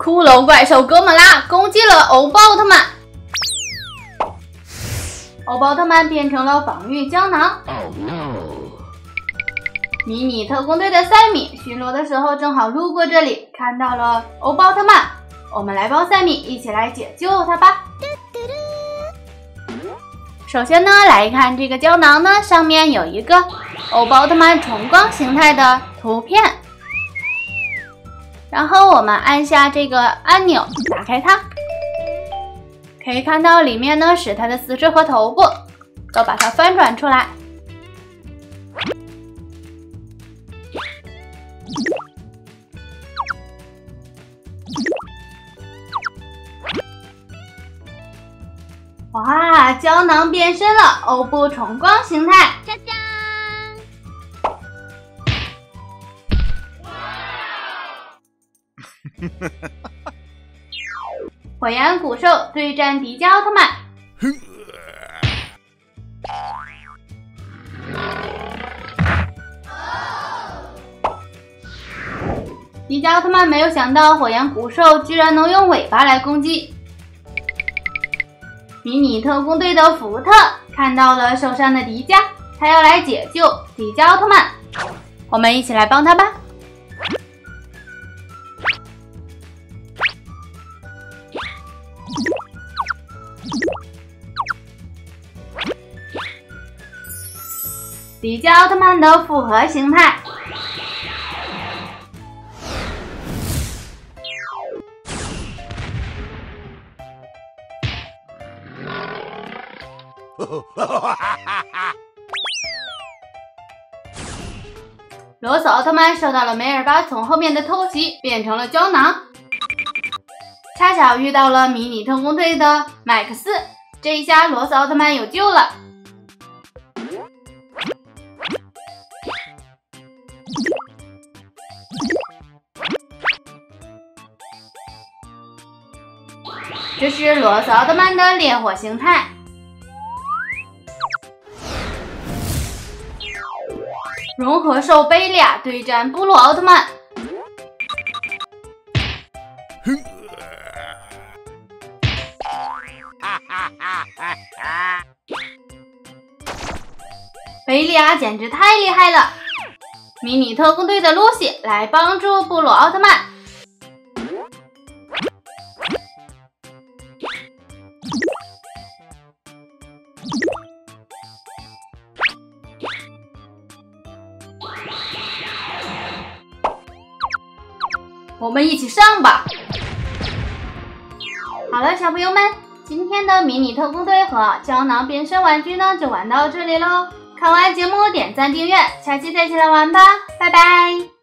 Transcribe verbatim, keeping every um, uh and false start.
骷髅怪兽哥们拉攻击了欧宝特曼，欧宝特曼变成了防御胶囊。Oh, no. 迷你特工队的赛米巡逻的时候正好路过这里，看到了欧宝特曼。我们来帮赛米一起来解救他吧。首先呢，来看这个胶囊呢，上面有一个欧宝特曼重光形态的图片。然后我们按下这个按钮，打开它，可以看到里面呢是它的四肢和头部，都把它翻转出来。哇，胶囊变身了，欧布重光形态。짜잔火焰古兽对战迪迦奥特曼。迪迦奥特曼没有想到火焰古兽居然能用尾巴来攻击。迷你特工队的福特看到了受伤的迪迦，他要来解救迪迦奥特曼，我们一起来帮他吧。迪迦奥特曼的复合形态。罗斯奥特曼受到了梅尔巴从后面的偷袭，变成了胶囊。恰巧遇到了迷你特工队的麦克斯，这一下罗斯奥特曼有救了。这是罗斯奥特曼的烈火形态。融合兽贝利亚对战布鲁奥特曼。贝利亚简直太厉害了！迷你特工队的露西来帮助布鲁奥特曼。我们一起上吧！好了，小朋友们，今天的迷你特工队和胶囊变身玩具呢，就玩到这里喽。看完节目点赞订阅，下期再一起来玩吧，拜拜！